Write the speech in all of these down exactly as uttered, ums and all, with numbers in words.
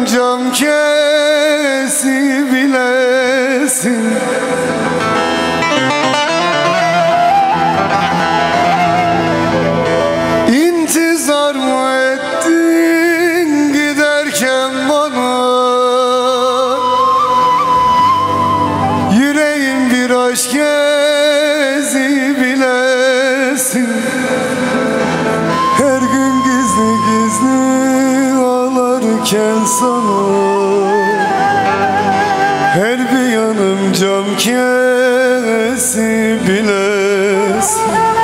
cam kesi bilesin. İntizar mı ettin giderken bana? Yüreğim bir aşk gezi bilesin. Her gün gizli gizli ağlarken sana, her bir yanım cam kesi bilesin.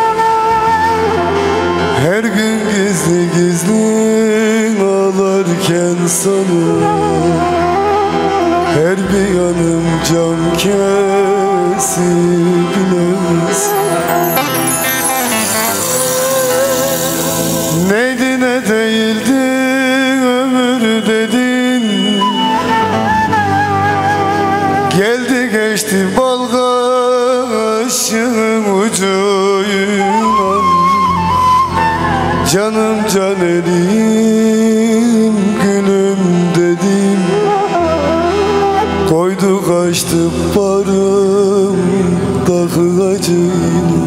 Her gün gizli gizli ağlarken sana, her bir yanım cam kesi bilesin. Neydi ne değildi ömür dedin, geldi geçti bal kaşığım ucuyla. Canım canerim gülüm dedim, koydu kaçtı barım dağı acıyla.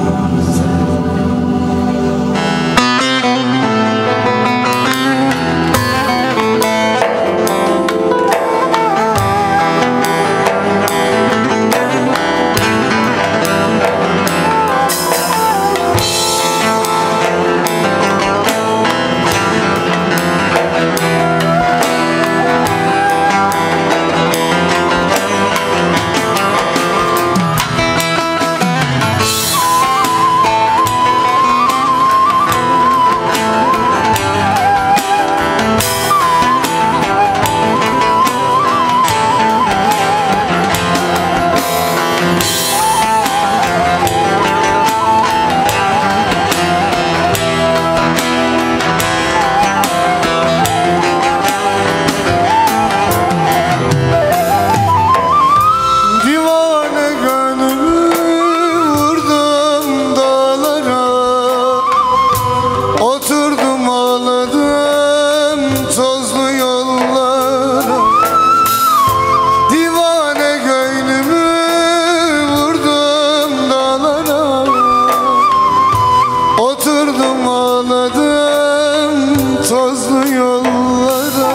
Tozlu yollara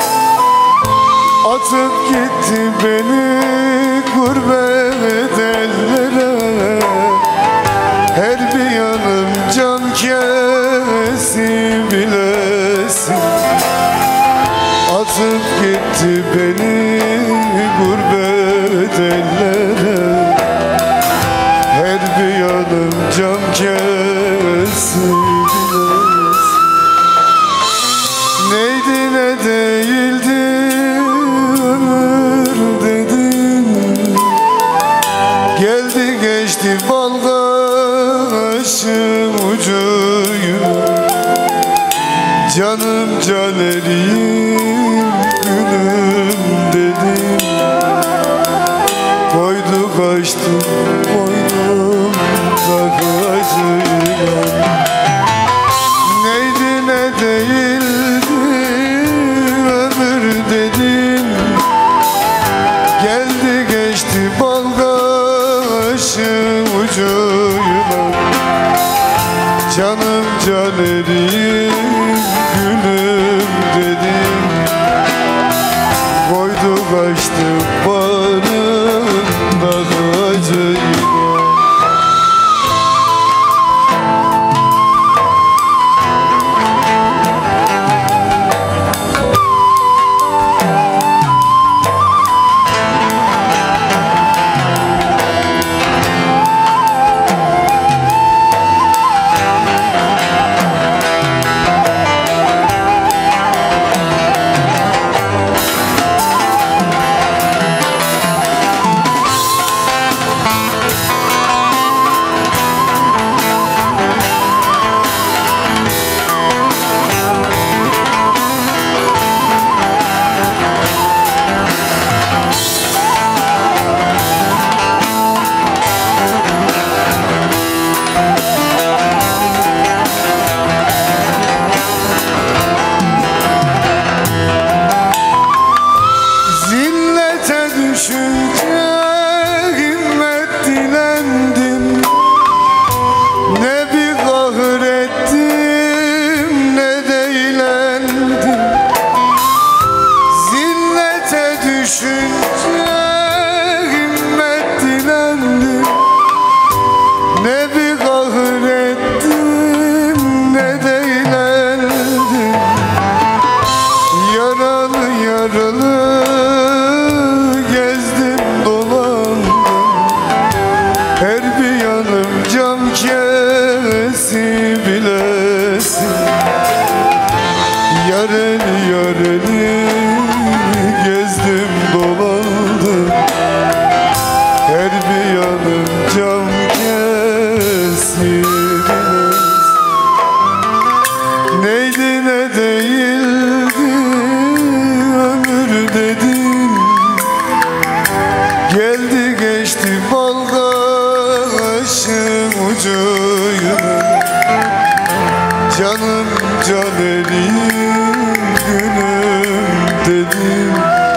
atıp gitti beni gurbet ellere. Her bir yanım can kesi bilesin. Atıp gitti beni gurbet ellere. Her bir yanım can kesi bilesin. Neydi ne değildi ömür dedin, geldi geçti bal kaşığım ucuyla. Canım canerim gülüm dedim, koydu kaçtı boynum dağı acıyla. Neydi ne değildi ömür dedin, geldi geçti bal kaşığım ucuyla. Canım canerim gülüm dedim, koydu kaçtı barım dağı acıyla. dedim.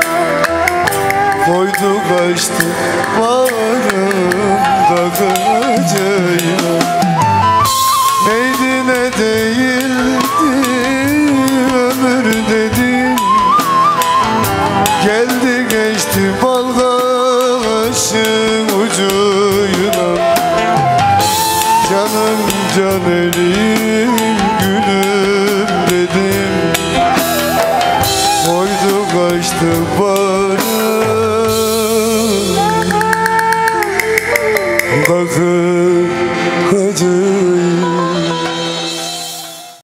Koydu kaçtı bağrımda kocayla. Neydi ne değildi ömür dedim. Geldi geçti bal kaşın ucuyla. Canım can elim gülüm dedim. Koydu kaçtı barım. Bakın